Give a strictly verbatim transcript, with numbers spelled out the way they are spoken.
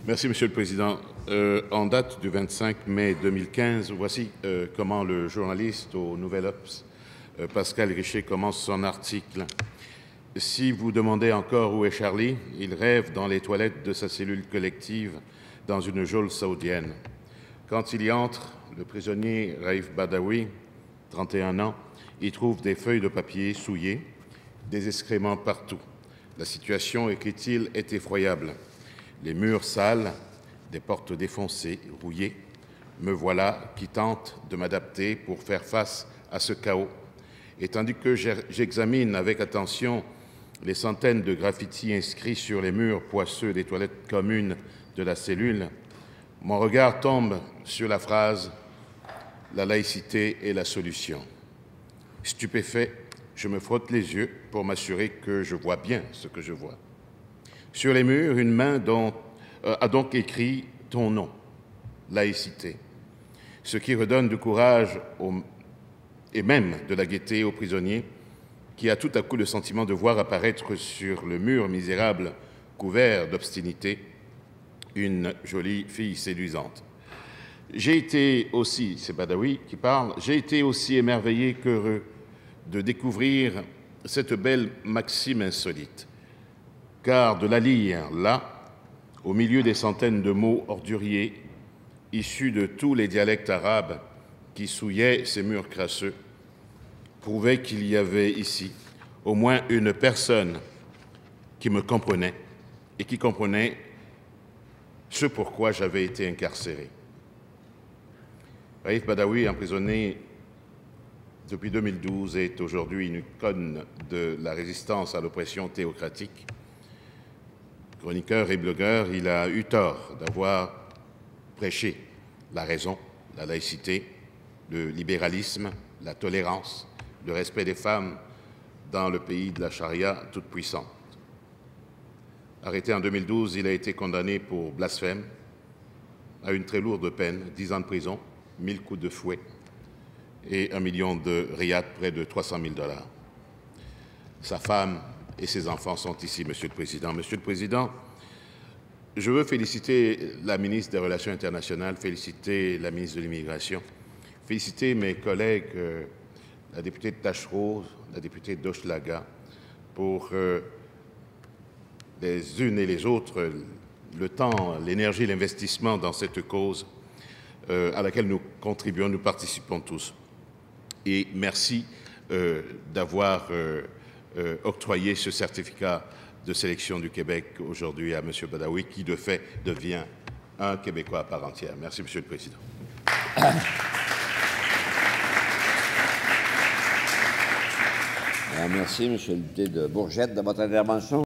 Merci, Monsieur le Président. Euh, en date du vingt-cinq mai deux mille quinze, voici euh, comment le journaliste au Nouvel Obs, euh, Pascal Richer, commence son article. Si vous demandez encore où est Charlie, il rêve dans les toilettes de sa cellule collective dans une geôle saoudienne. Quand il y entre, le prisonnier Raif Badawi, trente et un ans, y trouve des feuilles de papier souillées, des excréments partout. La situation, écrit-il, est effroyable. Les murs sales, des portes défoncées, rouillées. Me voilà qui tente de m'adapter pour faire face à ce chaos. Et tandis que j'examine avec attention les centaines de graffitis inscrits sur les murs poisseux des toilettes communes de la cellule, mon regard tombe sur la phrase « La laïcité est la solution ». Stupéfait, je me frotte les yeux pour m'assurer que je vois bien ce que je vois. Sur les murs, une main dont, euh, a donc écrit ton nom, laïcité, ce qui redonne du courage aux, et même de la gaieté aux prisonniers qui a tout à coup le sentiment de voir apparaître sur le mur misérable couvert d'obstinité une jolie fille séduisante. J'ai été aussi, c'est Badawi qui parle, j'ai été aussi émerveillé qu'heureux de découvrir cette belle maxime insolite. Car de la lire là, au milieu des centaines de mots orduriers, issus de tous les dialectes arabes qui souillaient ces murs crasseux, prouvait qu'il y avait ici au moins une personne qui me comprenait et qui comprenait ce pourquoi j'avais été incarcéré. Raif Badawi, emprisonné depuis deux mille douze, est aujourd'hui une icône de la résistance à l'oppression théocratique. Chroniqueur et blogueur, il a eu tort d'avoir prêché la raison, la laïcité, le libéralisme, la tolérance, le respect des femmes dans le pays de la charia toute puissante. Arrêté en deux mille douze, il a été condamné pour blasphème à une très lourde peine, dix ans de prison, mille coups de fouet et un million de riyad, près de trois cent mille dollars. Sa femme et ses enfants sont ici, Monsieur le Président. Monsieur le Président, je veux féliciter la ministre des Relations internationales, féliciter la ministre de l'Immigration, féliciter mes collègues, euh, la députée de Tache-Rose, la députée d'Hochelaga, pour euh, les unes et les autres le temps, l'énergie, l'investissement dans cette cause euh, à laquelle nous contribuons, nous participons tous. Et merci euh, d'avoir euh, euh, octroyé ce certificat de sélection du Québec aujourd'hui à M. Badawi, qui de fait devient un Québécois à part entière. Merci, Monsieur le Président. Merci, M. le député de Bourgette, de votre intervention.